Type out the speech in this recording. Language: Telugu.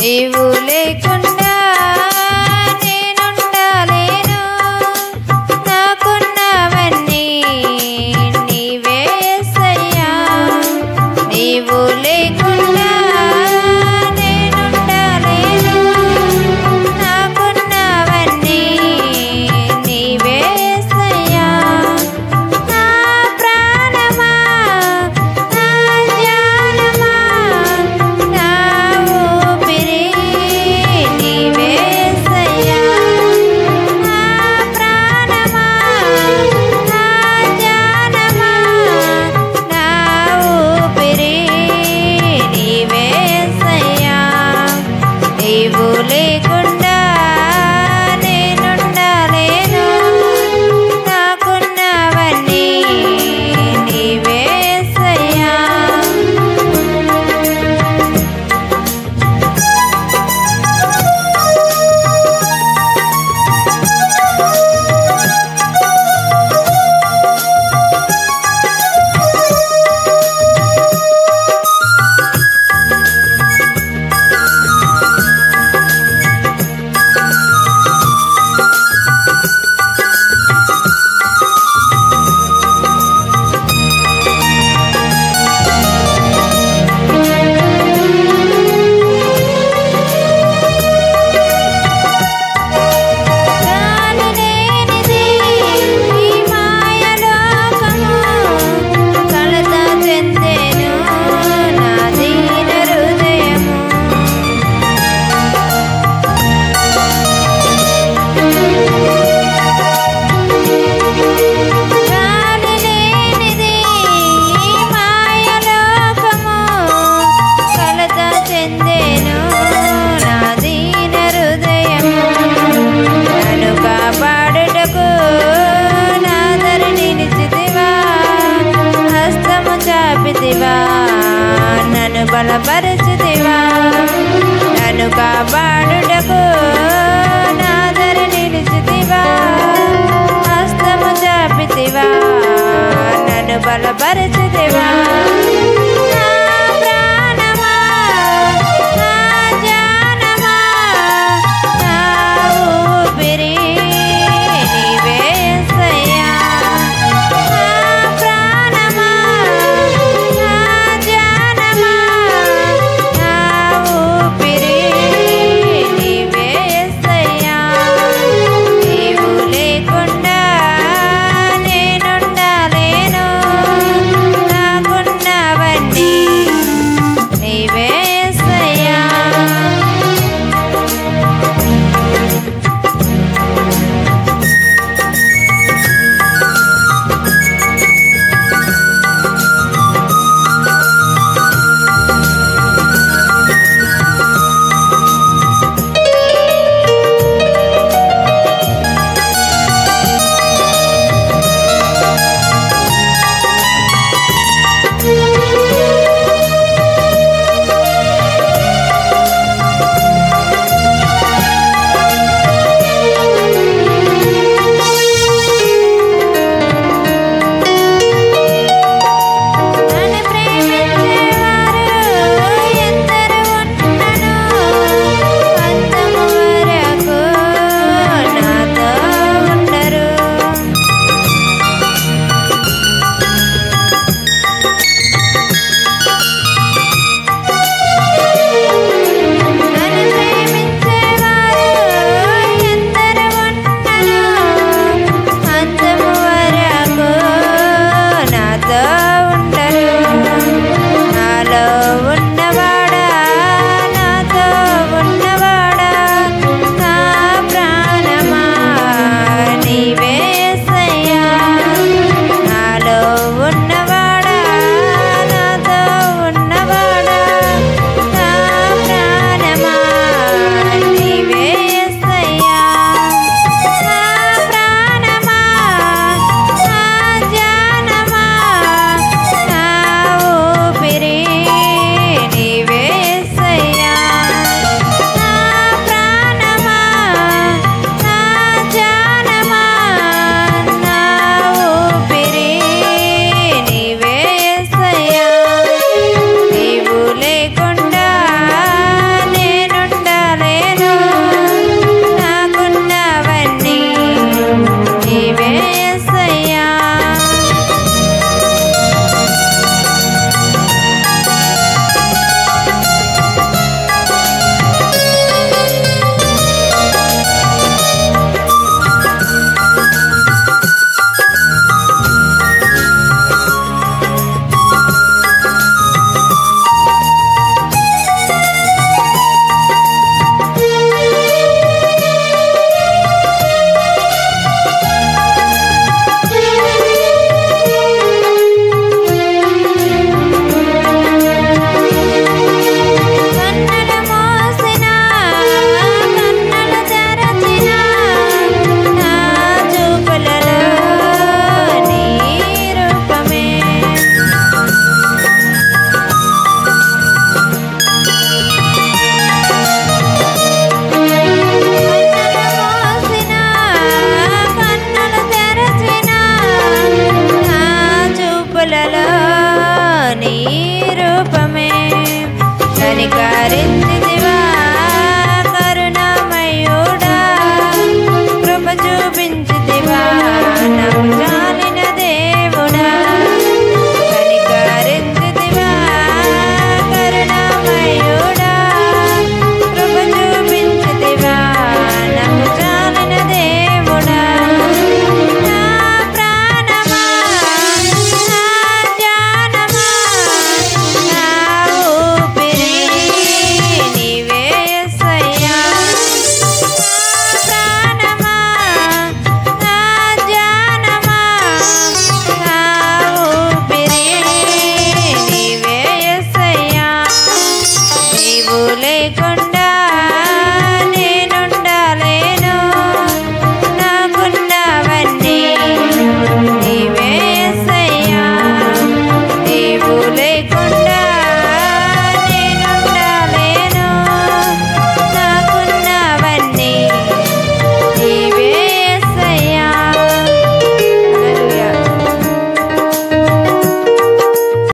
నీవు లేకుండా నేనుండలేను, నాకున్నవన్నీ నీవే యేసయ్యా. నీవు లేకుండా నేనుండలేను, నాకున్నవన్నీ నీవే యేసయ్యా. నా ప్రాణమా, నా ధ్యానమా, నా ఊపిరి నీవే యేసయ్యా. నా ప్రాణమా, నా ధ్యానమా, నా ఊపిరి నీవే యేసయ్యా. నీవు లేకుండా నేనుండలేను, నాకున్నవన్నీ నీవే యేసయ్యా. గాలి లేనిది ఈ మాయలోకము, కలత చెందెను నా దీన హృదయము. గాలి లేనిది ఈ మాయలోకము, కలత చెందెను నా దీన హృదయము. నన్ను కాపాడుటకు నాదరి నిలిచితివా, హస్తము చాపితివా, నన్ను బలపరచితివా. నన్ను కాపాడుటకు నాదరి నిలిచితివా, హస్తము చాపితివా, నన్ను బలపరచితివా. నా ప్రాణమా, నా ధ్యానమా, నా ఊపిరి నీవే యేసయ్యా. నా ప్రాణమా, నా ధ్యానమా, నా ఊపిరి నీవే యేసయ్యా. నీవు లేకుండా నేనుండలేను, నాకున్నవన్నీ కనులలో నీ రూపమే కనికరించి